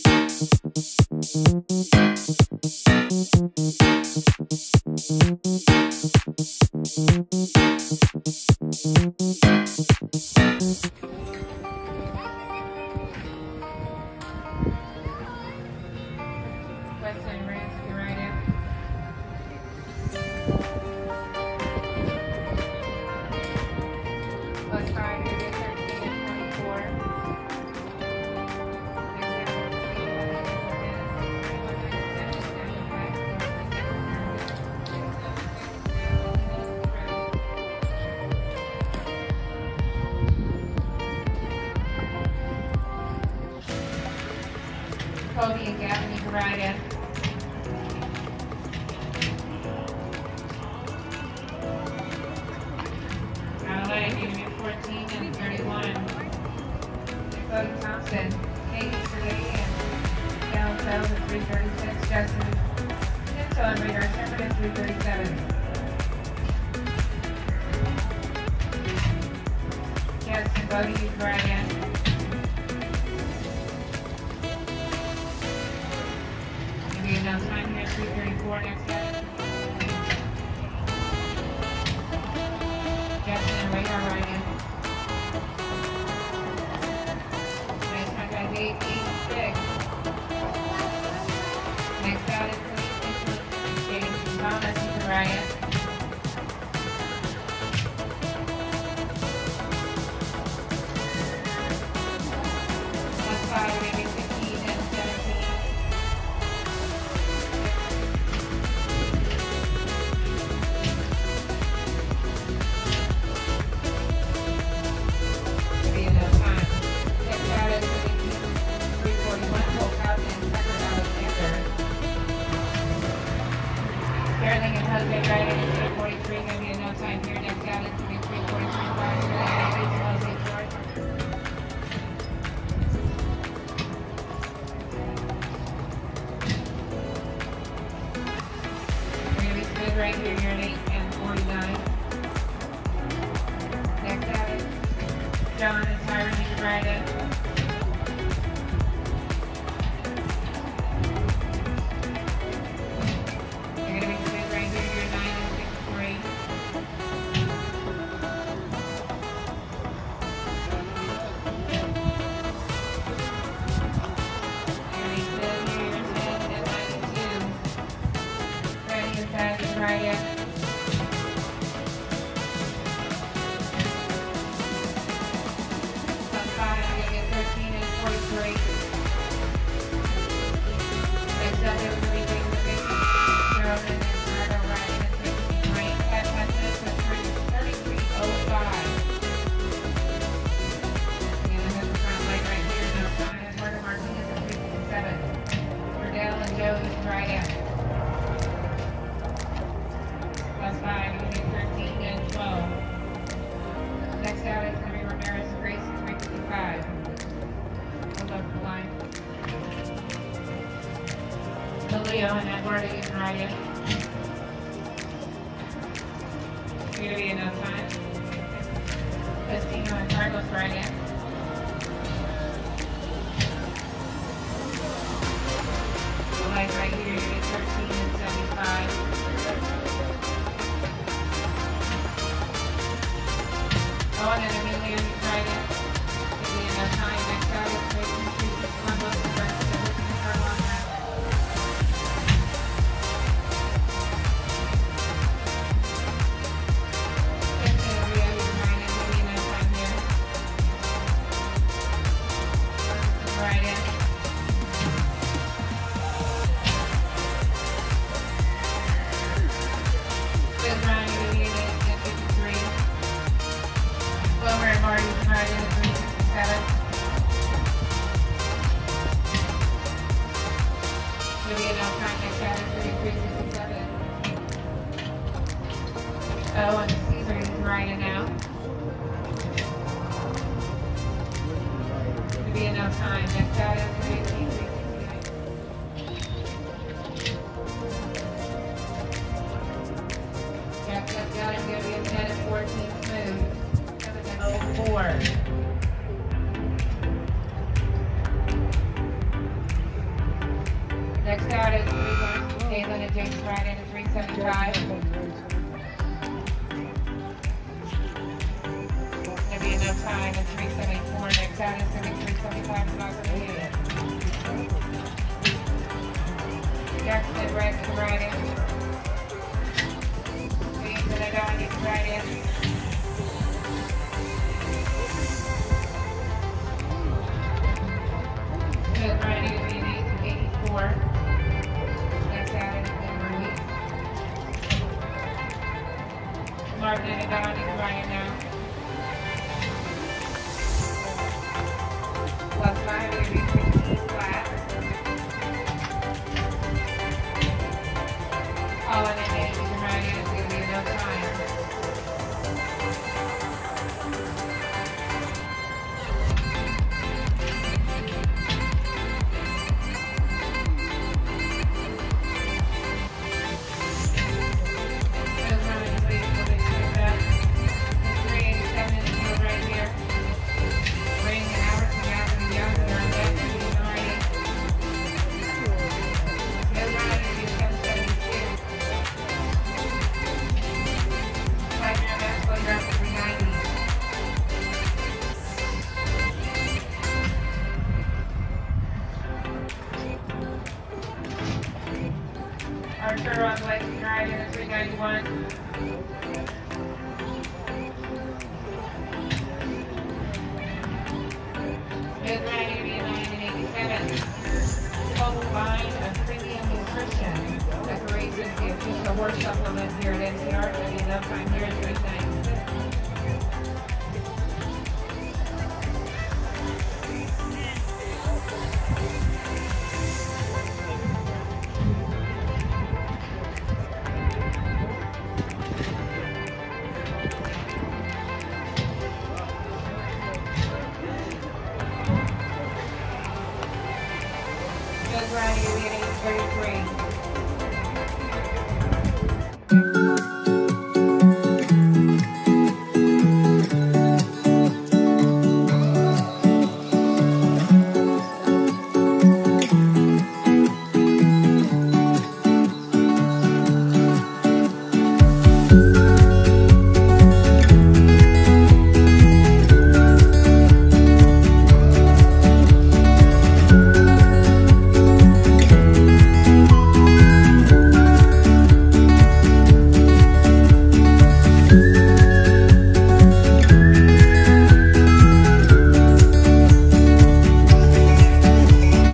Western Ranch to right in. Plus 5, area 13 and 24. Cody and Gavin, you can ride in. Adelaide, Unit 14 and 31. Cody Thompson, Kate Easterly, and Dallin Fells at 336. Justin Pinto and Radar Shepherd at 337. Justin Bodie, you can ride in. Enough time here, 334 next guy. Jackson and Radar right in. Next time guys, 886. Next out is James Thomas, you can ride in. Plus 5, maybe 15 and 17. Sterling and Jose right in at 43, going to be a no time here. Next out is 3:43.5. Jose George. We're going to be Smith right here. You're an 8 and 49. Next out is John and Tyron. You can ride in. Right in. Plus 5, I'm going to get 13 and 43. Next up, it was going to be James Baker, Gerald and Bernardo riding at 16 right. Pat Smith with 33.05. And then the front leg right here, no time. Eduardo Martinez at 3:57. Cordell and Joe is right in. Plus 5, you get 13 and 12. Next out is going to be Ramirez Grace at 3:55. Hold up the line. Leo and Eduardo, you can ride in. It's going to be enough time. Estino and Carlos ride in. The light right here, you get 13 and 75. Oh, and then Emilio, you tried it. Maybe enough time. Next out is Clayton 361 Los Angeles. So we're going to start on that. Rio, you tried it. Maybe enough time here. Right in. Fifth round, you're going to be at 53. Wilmer and Marty right in at 3:67. Maybe enough time next out at 3:67. Oh, and Caesar is right in now. Maybe enough time next out at 3:68. Jack's got him going to be a 10 and 14 smooth. 04. Next out is 3-1, Caitlin and James Ryan at 375. Gonna be enough time at 374. Next out is gonna be 375 and also Caitlin. Jackson and Brett to the right end. James and Adon to the right end. Good riding to be 84. Next out is Ruby. Martin and Adon to the right end now. Plus 5 to be 52 flat. All in and eight, you can ride in, it's going to be enough time. Those running, please, will be straight back. It's 387 in the field right here. Ring and Albertson out and Young are on deck to be 90. Those running, you 772. Archer on Blake Drive in a 391. Good riding to be 987. Total line of premium nutrition. Decorations, the official horse supplement here at NCR. There'll be enough time here at 396. Good riding to be 833.